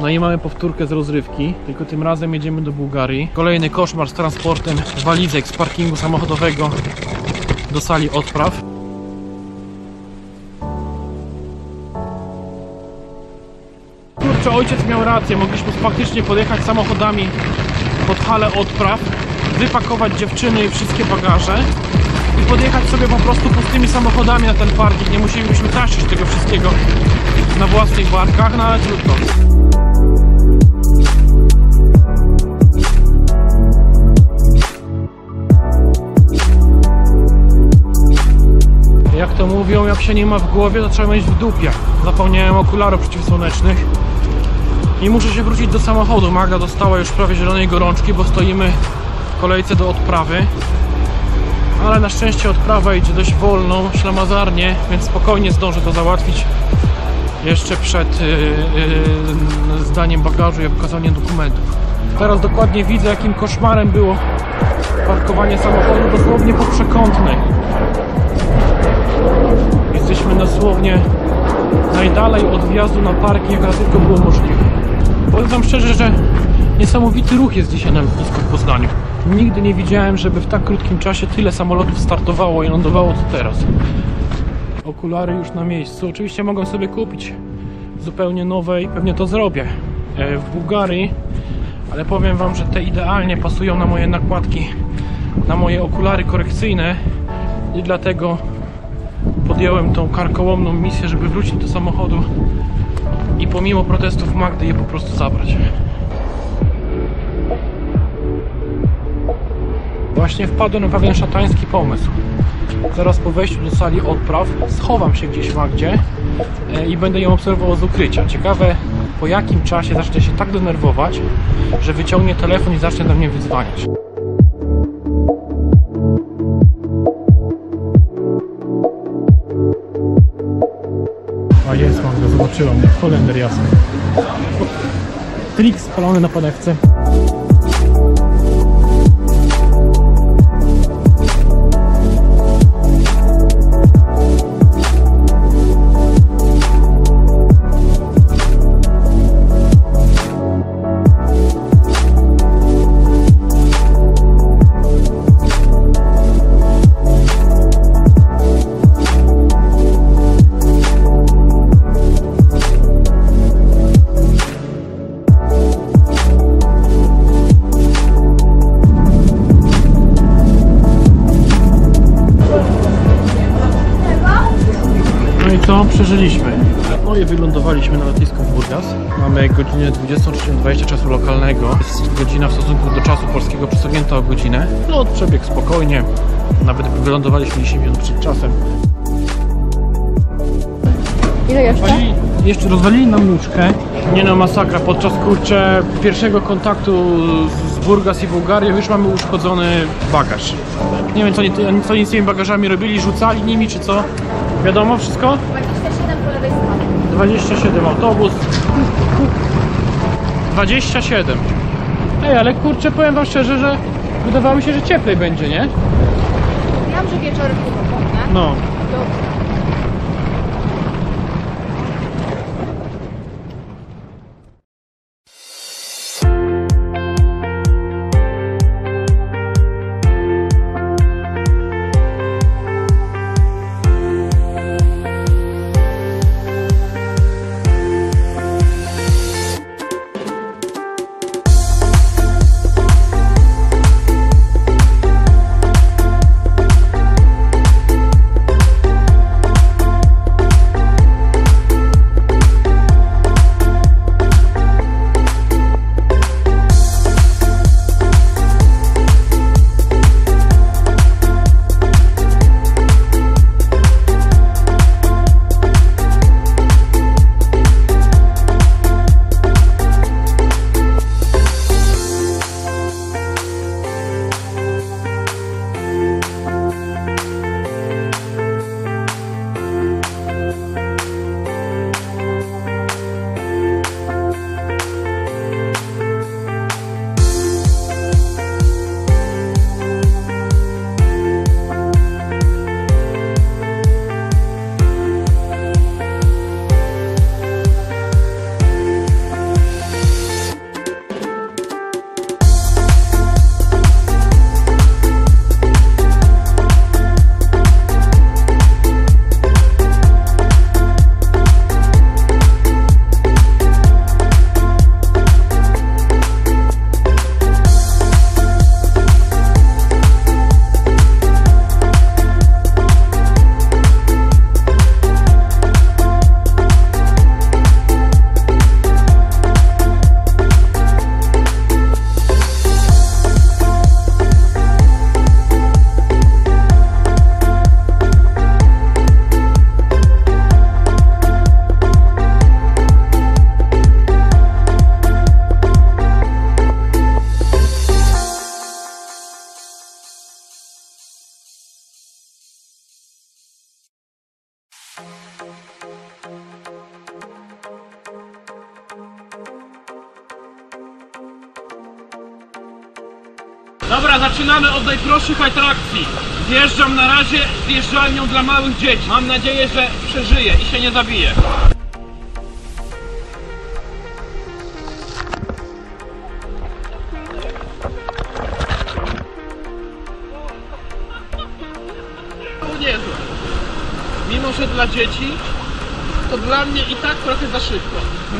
No i mamy powtórkę z rozrywki, tylko tym razem jedziemy do Bułgarii. Kolejny koszmar z transportem walizek z parkingu samochodowego do sali odpraw. Kurczę, ojciec miał rację, mogliśmy faktycznie podjechać samochodami pod halę odpraw, wypakować dziewczyny i wszystkie bagaże i podjechać sobie po prostu pustymi samochodami na ten parking. Nie musielibyśmy taszczyć tego wszystkiego na własnych barkach, no ale trudno. Jak to mówią, jak się nie ma w głowie, to trzeba mieć w dupie. Zapomniałem okularów przeciwsłonecznych i muszę się wrócić do samochodu. Magda dostała już prawie zielonej gorączki, bo stoimy w kolejce do odprawy. Ale na szczęście odprawa idzie dość wolną, ślamazarnie, więc spokojnie zdążę to załatwić jeszcze przed zdaniem bagażu i pokazaniem dokumentów. Teraz dokładnie widzę, jakim koszmarem było parkowanie samochodu dosłownie po przekątnej. Jesteśmy dosłownie najdalej od wjazdu na parking, jak tylko było możliwe. Powiem wam szczerze, że niesamowity ruch jest dzisiaj na lotnisku w Poznaniu. Nigdy nie widziałem, żeby w tak krótkim czasie tyle samolotów startowało i lądowało co teraz. Okulary już na miejscu. Oczywiście mogę sobie kupić zupełnie nowe i pewnie to zrobię w Bułgarii, ale powiem wam, że te idealnie pasują na moje nakładki, na moje okulary korekcyjne i dlatego podjąłem tą karkołomną misję, żeby wrócić do samochodu i pomimo protestów Magdy je po prostu zabrać. Właśnie wpadłem na pewien szatański pomysł. Zaraz po wejściu do sali odpraw schowam się gdzieś w Magdzie i będę ją obserwował z ukrycia. Ciekawe, po jakim czasie zacznę się tak denerwować, że wyciągnie telefon i zacznie do mnie wydzwaniać. A jest Magda, zobaczyła mnie. Holender jasny. Trik spalony na panewce. Co? Przeżyliśmy. No i wylądowaliśmy na lotnisku w Burgas. Mamy godzinę 23:20 czasu lokalnego. Jest godzina w stosunku do czasu polskiego przesunięta o godzinę. No, przebieg spokojnie. Nawet wylądowaliśmy 10 minut przed czasem. Ile jeszcze? Jeszcze rozwalili nam nóżkę. Nie no, masakra. Podczas kurczę pierwszego kontaktu z Burgas i Bułgarią już mamy uszkodzony bagaż. Nie wiem, co oni z tymi bagażami robili, rzucali nimi czy co? Wiadomo wszystko? 27 po lewej stronie. 27, autobus. 27. Ej, ale kurczę, powiem wam szczerze, że wydawało mi się, że cieplej będzie, nie? Wiem, że wieczorem było, nie? No. Dobrze. Dobra, zaczynamy od najprostszych atrakcji. Zjeżdżam na razie zjeżdżalnią dla małych dzieci. Mam nadzieję, że przeżyję i się nie zabiję. To niezłe. Mimo że dla dzieci, to dla mnie i tak trochę za szybko.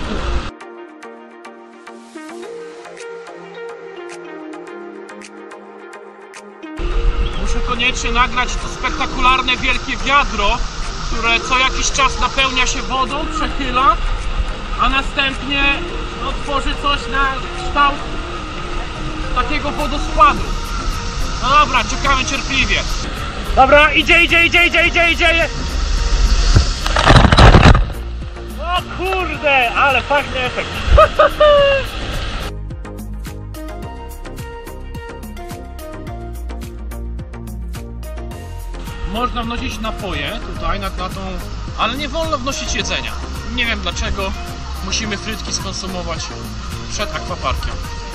Muszę koniecznie nagrać to spektakularne wielkie wiadro, które co jakiś czas napełnia się wodą, przechyla, a następnie tworzy coś na kształt takiego wodospadu. No dobra, czekamy cierpliwie. Dobra, idzie! O kurde, ale fajny efekt. Można wnosić napoje tutaj na tą, ale nie wolno wnosić jedzenia. Nie wiem dlaczego musimy frytki skonsumować przed akwaparkiem.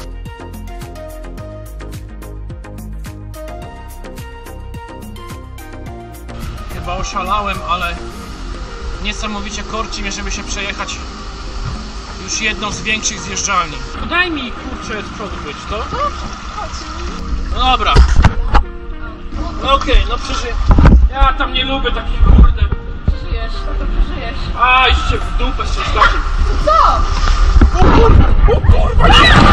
Chyba oszalałem, ale niesamowicie korci mnie, żeby się przejechać już jedną z większych zjeżdżalni. Daj mi kurczę z przodu być, to? No dobra. Okej, no przeżyję. Ja tam nie lubię takich kurde. Przeżyjesz, to przeżyjesz. A, idźcie w dupę z czymś takim. Co? O kurwa!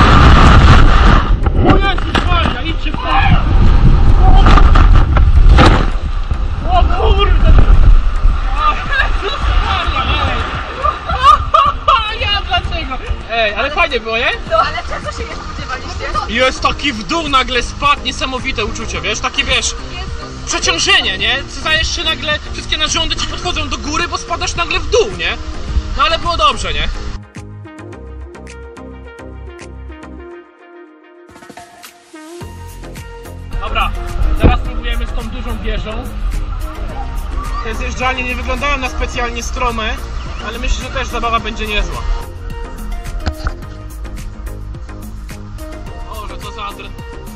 O Jezus Maria, idźcie w dupę. O kurde! O Jezus Maria, ej! Ja dlaczego? Ej, ale fajnie było, nie? No ale czego się nie spodziewaliście? Jest taki w dół nagle spadł, niesamowite uczucie, wiesz? Takie wiesz... Przeciążenie, nie? Zdajesz się nagle, wszystkie narządy ci podchodzą do góry, bo spadasz nagle w dół, nie? No ale było dobrze, nie? Dobra, teraz próbujemy z tą dużą wieżą. Te zjeżdżalnie nie wyglądają na specjalnie strome, ale myślę, że też zabawa będzie niezła. O, że to za adren.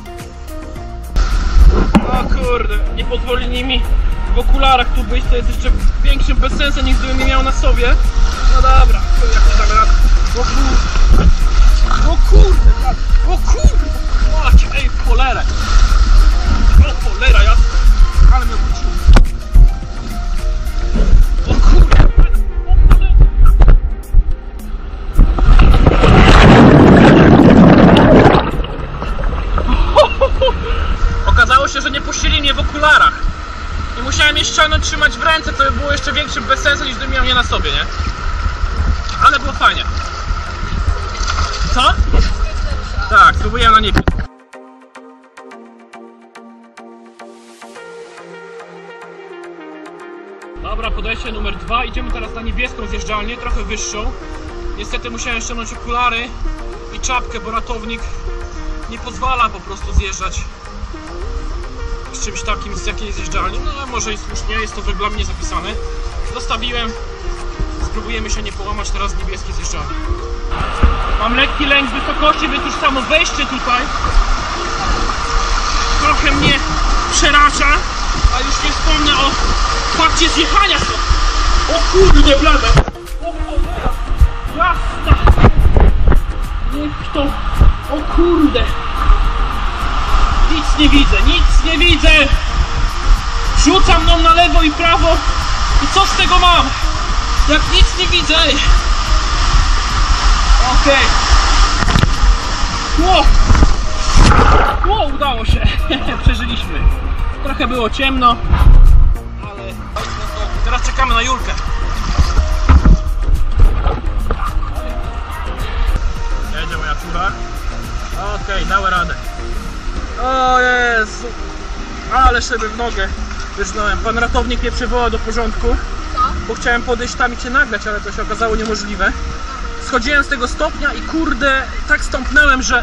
O kurde, nie pozwolili mi w okularach tu być, to jest jeszcze większym bezsensem niż gdybym nie miał na sobie. No dobra, to jakoś damy radę. O kurde, o kurde, macie, ej w cholerę. O cholera, ja, ale mnie wróciło. O kurde, okazało się, że nie puścili mnie w okularach i musiałem je ściągnąć, trzymać w ręce, co by było jeszcze większym bezsensem niż gdybym miał je na sobie, nie? Ale było fajnie. Co? Tak, spróbuję na niebie. Dobra, podejście numer 2. Idziemy teraz na niebieską zjeżdżalnię, trochę wyższą. Niestety musiałem ściągnąć okulary i czapkę, bo ratownik nie pozwala po prostu zjeżdżać z czymś takim z jakiejś zjeżdżalni. No może i słusznie, jest to w regulaminie zapisane. Zostawiłem. Spróbujemy się nie połamać teraz z niebieskiej zjeżdżalni. Mam lekki lęk wysokości, więc już samo wejście tutaj trochę mnie przeraża, a już nie wspomnę o fakcie zjechania sobie. O kurde blade! O cholera! Jasna! Niech to... O kurde! Nic nie widzę, nic nie widzę! Rzuca mną na lewo i prawo i co z tego mam? Jak nic nie widzę! Okej! Ło, udało się! Przeżyliśmy. Trochę było ciemno, ale teraz czekamy na Julkę. Jedzie moja fura. Okej, dała radę. O Jezu! Ale sobie w nogę wyżnąłem. Pan ratownik mnie przywołał do porządku, bo chciałem podejść tam i cię nagrać, ale to się okazało niemożliwe. Schodziłem z tego stopnia i kurde, tak stąpnąłem, że...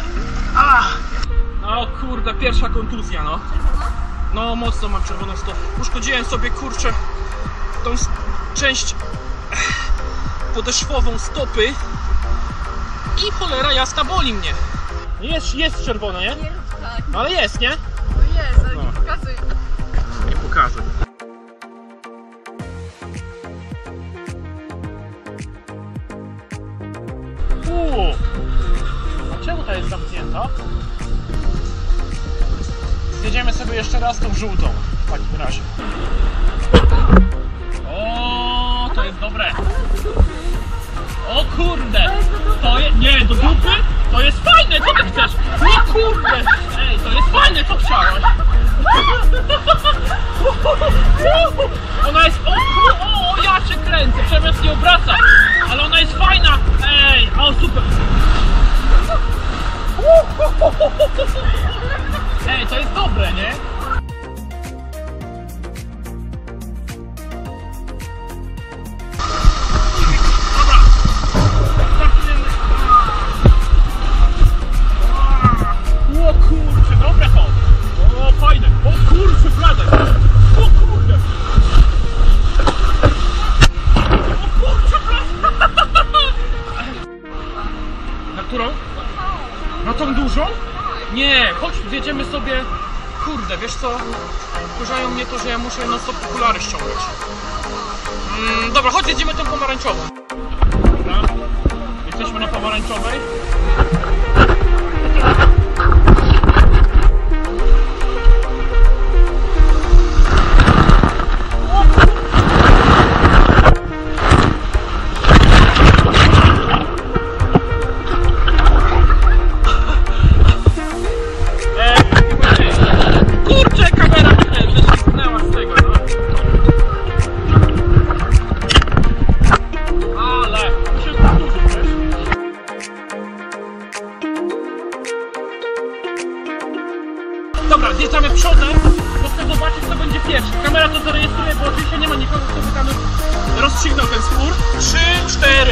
O kurde, pierwsza kontuzja, no. No, mocno mam czerwoną stopę. Uszkodziłem sobie, kurczę, tą część podeszwową stopy i cholera jasna boli mnie. Jest czerwone, nie? Jest, tak. No ale jest, nie? No jest, ale No. nie pokazuj. Nie pokażę. A czemu ta jest zamknięta? Zjedziemy sobie jeszcze raz tą żółtą w takim razie. O, to jest dobre. O kurde! To jest... Nie, do dupy? To jest fajne, co ty chcesz? O kurde! Ej, to jest fajne, co chciałaś? Ona jest... O, ja cię kręcę, przemiast nie obraca. Ale ona jest fajna. Ej, o super. Ej, to jest dobre, nie? Dobra. Startujemy. O kurczę, dobre to. O, fajne. O kurczę, bladek. O kurde. O kurczę, bladek. Na którą? Na tą dużą? Nie, chodź, zjedziemy sobie. Kurde, wiesz co? Wkurzają mnie to, że ja muszę non stop okulary ściągać. Dobra, chodź, zjedziemy tą pomarańczową. Dobra, jesteśmy na pomarańczowej. Kurczę, kamera mnie zeszknęła z tego, no. Ale się powtórzy, wiesz? Dobra, zjeżdżamy przodem, bo chcę zobaczyć, co będzie pierwszy. Kamera to zarejestruje, bo oczywiście nie ma nikogo, kto by tam rozstrzygnął ten spór. 3, 4.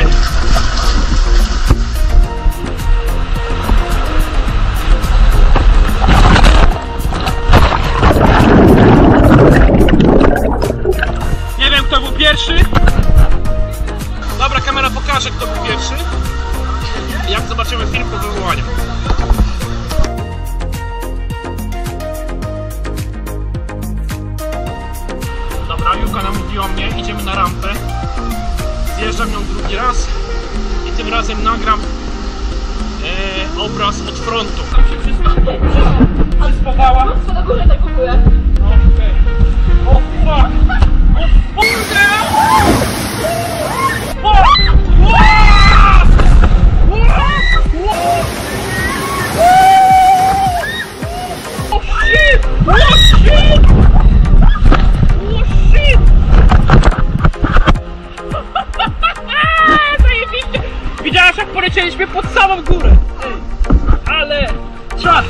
Nie wiem, kto był pierwszy. Dobra, kamera pokaże, kto był pierwszy. Jak zobaczymy film po wywołaniu. Dobra, Juka namówiła mnie, idziemy na rampę. Zjeżdżam ją drugi raz i tym razem nagram obraz od frontu. Tam się przyspawała. Co na górze tak w ogóle? Okej. O fuck! O kurde! O shit! O shit! O shit! Zajebiście! Widziałaś, jak polecieliśmy pod samą górę? Ej, ale czas!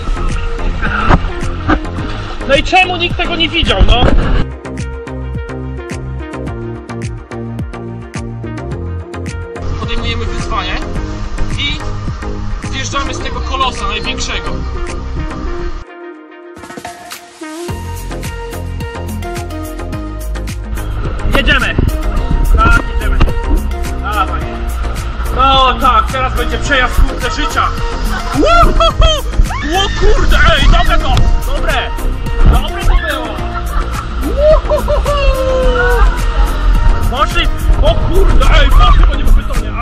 No i czemu nikt tego nie widział, no? Podejmujemy wyzwanie i zjeżdżamy z tego kolosa największego. Jedziemy! Tak, jedziemy. Dawaj. No tak, teraz będzie przejazd kurde życia. O kurde, ej, dobre to! Dobre! Dobre to było! Poszli! O kurde, ej, poszli, bo nie w betonie!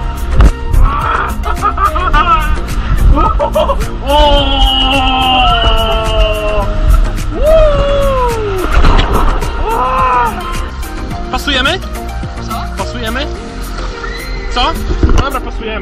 Pasujemy? Co? Pasujemy? Co? No dobra, pasujemy.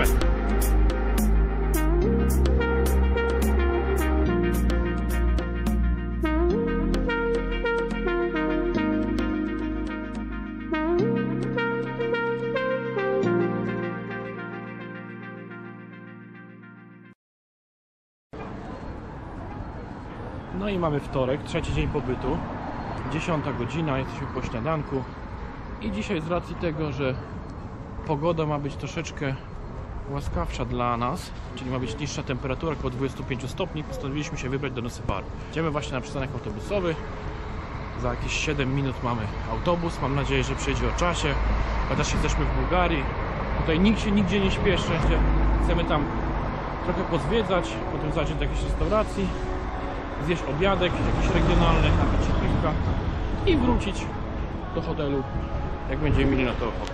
No i mamy wtorek, trzeci dzień pobytu, 10 godzina, jesteśmy po śniadanku i dzisiaj z racji tego, że pogoda ma być troszeczkę łaskawsza dla nas, czyli ma być niższa temperatura, około 25 stopni, postanowiliśmy się wybrać do Nosy-Paru. Idziemy właśnie na przystanek autobusowy, za jakieś 7 minut mamy autobus, mam nadzieję, że przyjdzie o czasie, chociaż jesteśmy w Bułgarii, tutaj nikt się nigdzie nie śpieszy, chcemy tam trochę pozwiedzać, potem zajść do jakiejś restauracji, zjeść obiadek jakiś regionalny, napić się piwka i wrócić do hotelu, jak będziemy mieli na to ochotę.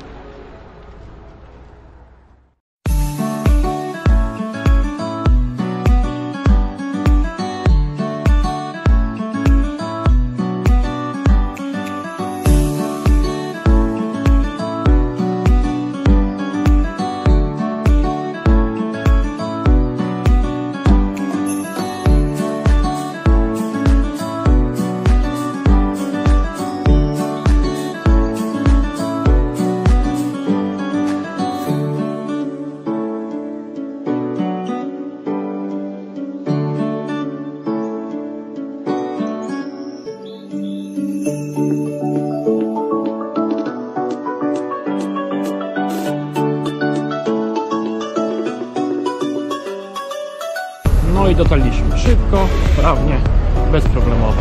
No i dotarliśmy szybko, sprawnie, bezproblemowo.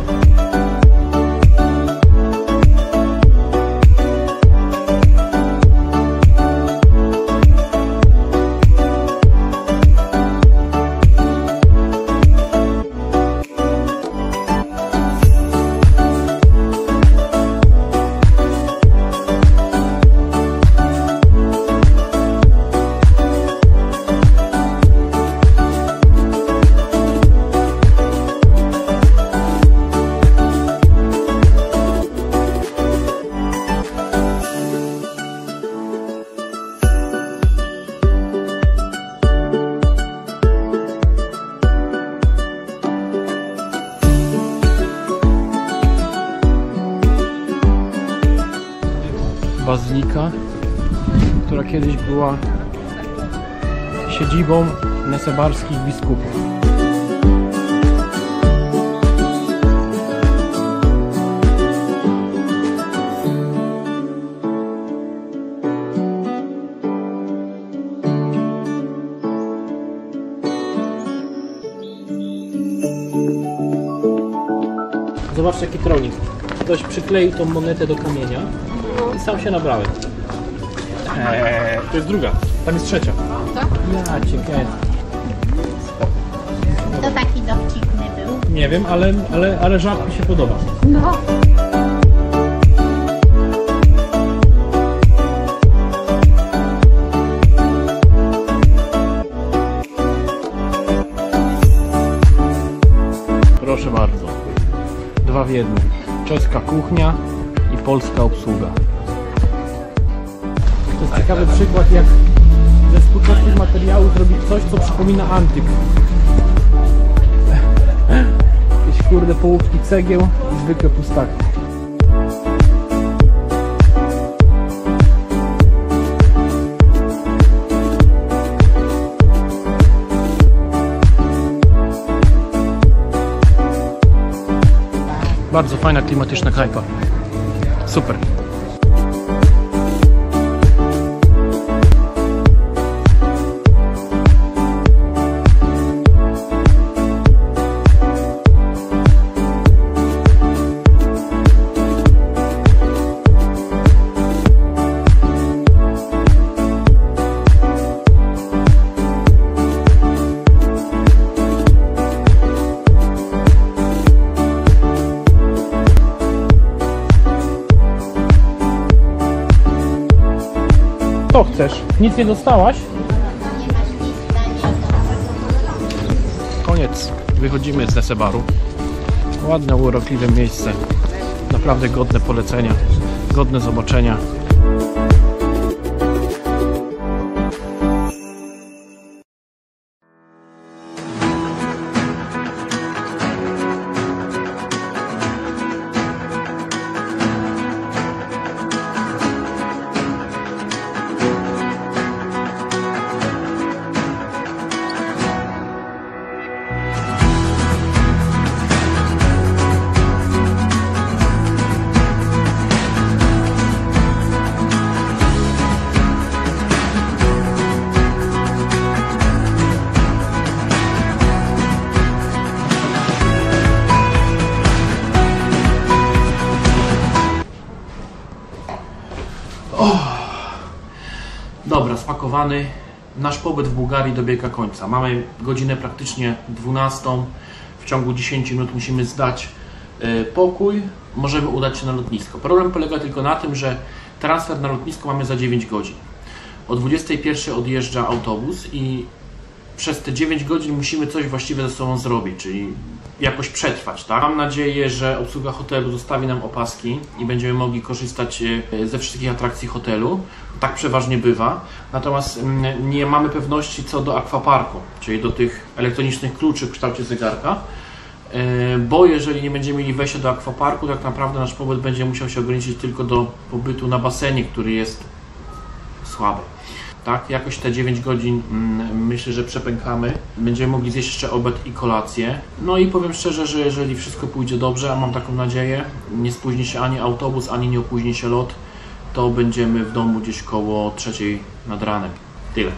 Bazylika, która kiedyś była siedzibą nesebarskich biskupów. Zobaczcie, jaki tronik. Ktoś przykleił tą monetę do kamienia i sam się nabrałem. To jest druga, tam jest trzecia. Tak? Ja cię kręcę. To taki dowcipny był. Nie wiem, ale żart mi się podoba. No. Proszę bardzo. 2 w 1. Czeska kuchnia i polska obsługa. To jest ciekawy przykład, jak ze współczesnych materiałów zrobić coś, co przypomina antyk. Jakieś kurde połówki cegieł i zwykłe pustaki. Bardzo fajna, klimatyczna knajpa. Super. Co chcesz? Nic nie dostałaś? Koniec. Wychodzimy z Nesebaru. Ładne, urokliwe miejsce. Naprawdę godne polecenia. Godne zobaczenia. Dobra, spakowany. nasz pobyt w Bułgarii dobiega końca. Mamy godzinę praktycznie 12. W ciągu 10 minut musimy zdać pokój. Możemy udać się na lotnisko. Problem polega tylko na tym, że transfer na lotnisko mamy za 9 godzin. O 21 odjeżdża autobus i przez te 9 godzin musimy coś właściwie ze sobą zrobić, czyli jakoś przetrwać, tak? Mam nadzieję, że obsługa hotelu zostawi nam opaski i będziemy mogli korzystać ze wszystkich atrakcji hotelu. Tak przeważnie bywa. Natomiast nie mamy pewności co do akwaparku, czyli do tych elektronicznych kluczy w kształcie zegarka. Bo jeżeli nie będziemy mieli wejścia do akwaparku, tak naprawdę nasz pobyt będzie musiał się ograniczyć tylko do pobytu na basenie, który jest słaby. Tak, jakoś te 9 godzin myślę, że przepękamy. Będziemy mogli zjeść jeszcze obiad i kolację. No i powiem szczerze, że jeżeli wszystko pójdzie dobrze, a mam taką nadzieję, nie spóźni się ani autobus, ani nie opóźni się lot, to będziemy w domu gdzieś koło 3 nad ranem. Tyle.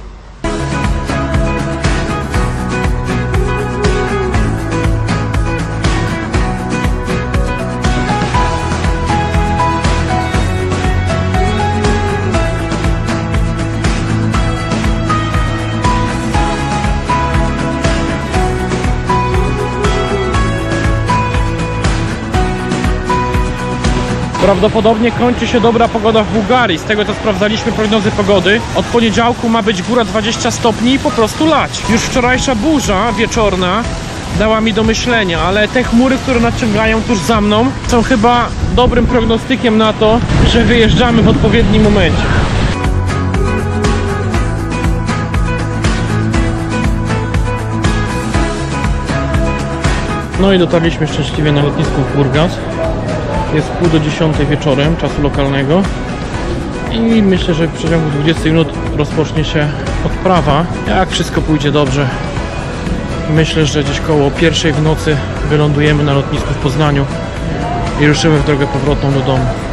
Prawdopodobnie kończy się dobra pogoda w Bułgarii. Z tego co sprawdzaliśmy prognozy pogody, od poniedziałku ma być góra 20 stopni i po prostu lać. Już wczorajsza burza wieczorna dała mi do myślenia, ale te chmury, które nadciągają tuż za mną, są chyba dobrym prognostykiem na to, że wyjeżdżamy w odpowiednim momencie. No i dotarliśmy szczęśliwie na lotnisko w Burgas. Jest 9:30 wieczorem, czasu lokalnego i myślę, że w przeciągu 20 minut rozpocznie się odprawa. Jak wszystko pójdzie dobrze, myślę, że gdzieś koło 1 w nocy wylądujemy na lotnisku w Poznaniu i ruszymy w drogę powrotną do domu.